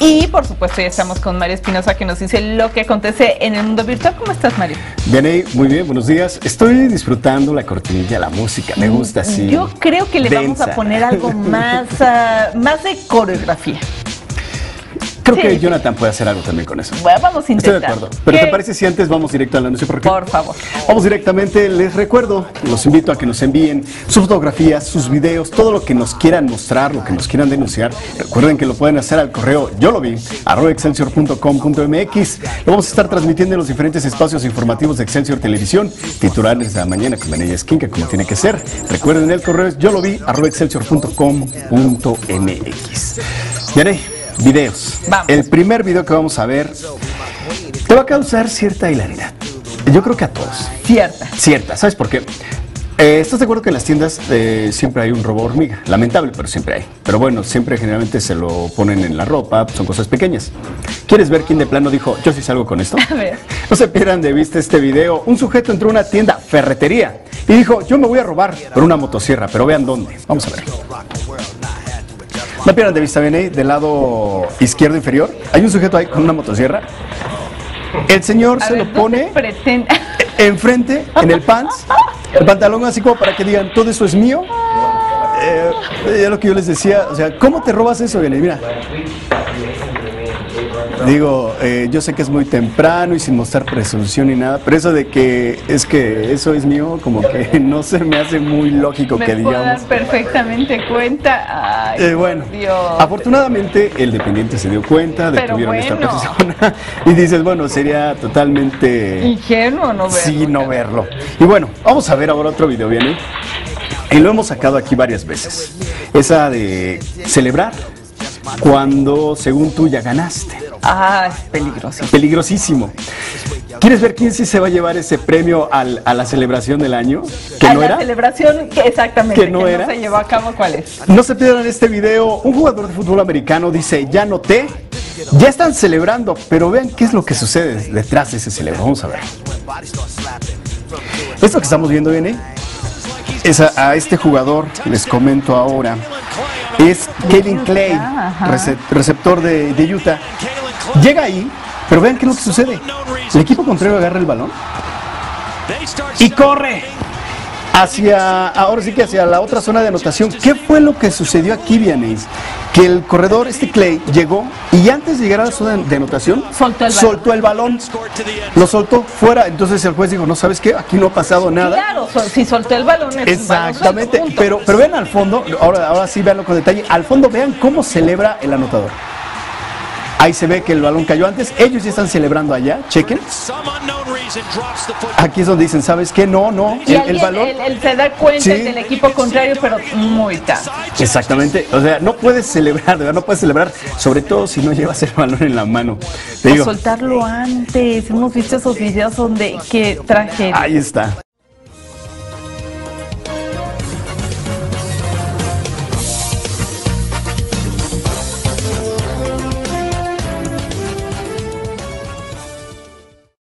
Y por supuesto ya estamos con Mario Espinosa, que nos dice lo que acontece en el mundo virtual. ¿Cómo estás, Mario? Bien, muy bien, buenos días. Estoy disfrutando la cortinilla, la música, me gusta así. Yo creo que le vamos densa. a poner algo más, más de coreografía. Creo Sí, que sí. Jonathan puede hacer algo también con eso. Bueno, vamos a intentar. Estoy de acuerdo. Pero ¿Qué? ¿te parece si antes vamos directo al anuncio? Por favor. Vamos directamente, les recuerdo, los invito a que nos envíen sus fotografías, sus videos, todo lo que nos quieran mostrar, lo que nos quieran denunciar. Recuerden que lo pueden hacer al correo yolovi@excelsior.com.mx. Lo vamos a estar transmitiendo en los diferentes espacios informativos de Excelsior Televisión, titulares de la mañana con Vanilla Esquinca, como tiene que ser. Recuerden, el correo es yolovi@excelsior.com.mx. Bien, videos. Vamos. El primer video que vamos a ver te va a causar cierta hilaridad. Yo creo que a todos. Cierta. ¿Sabes por qué? ¿Estás de acuerdo que en las tiendas siempre hay un robo hormiga? Lamentable, pero siempre hay. Pero bueno, siempre generalmente se lo ponen en la ropa, son cosas pequeñas. ¿Quieres ver quién de plano dijo, yo sí salgo con esto? A ver. No se pierdan de vista este video. Un sujeto entró a una tienda, ferretería, y dijo, yo me voy a robar por una motosierra, pero vean dónde. Vamos a ver. No pierdan de vista, bien ahí, del lado izquierdo inferior, hay un sujeto ahí con una motosierra. El señor se lo pone enfrente, en el pants, el pantalón así como para que digan, todo eso es mío. Es lo que yo les decía, o sea, ¿cómo te robas eso, bien ahí? Mira. Digo, yo sé que es muy temprano y sin mostrar presunción ni nada, pero eso de que eso es mío, como que no se me hace muy lógico que Me puedo dar digamos. perfectamente cuenta. Ay, Bueno, Dios. afortunadamente el dependiente se dio cuenta, Pero detuvieron esta bueno. persona y dices, bueno, sería totalmente Ingenuo no verlo. sí no verlo. Y bueno, vamos a ver ahora otro video, ¿viene? Y lo hemos sacado aquí varias veces. Esa de celebrar cuando según tú ya ganaste. Ah, es peligroso. Peligrosísimo. ¿Quieres ver quién sí se va a llevar ese premio a la celebración del año? ¿Que A no la era? celebración, exactamente, ¿Que no era? se llevó a cabo. ¿Cuál es? No se pierdan este video. Un jugador de fútbol americano dice, ya noté, ya están celebrando, pero vean qué es lo que sucede detrás de ese celebro. Vamos a ver. Esto que estamos viendo, viene, es a este jugador, les comento ahora, es Kevin Clay, receptor de Utah. Llega ahí, pero vean qué es lo que sucede. El equipo contrario agarra el balón y corre ahora sí que hacia la otra zona de anotación. ¿Qué fue lo que sucedió aquí, Vianey? Que el corredor, Clay, llegó y antes de llegar a la zona de anotación, soltó el balón, lo soltó fuera. Entonces el juez dijo, no, ¿sabes qué? Aquí no ha pasado nada. Claro, si soltó el balón. Exactamente, Un balón suelto, pero vean al fondo, ahora sí veanlo con detalle, al fondo vean cómo celebra el anotador. Ahí se ve que el balón cayó antes, ellos ya están celebrando allá, chequen. Aquí es donde dicen, ¿sabes qué? No, y el balón. Él se da cuenta del equipo contrario, pero muy tarde. Exactamente, o sea, no puedes celebrar, de verdad, no puedes celebrar, sobre todo si no llevas el balón en la mano. Te digo, soltarlo antes, hemos visto esos videos donde, qué tragedia. ahí está.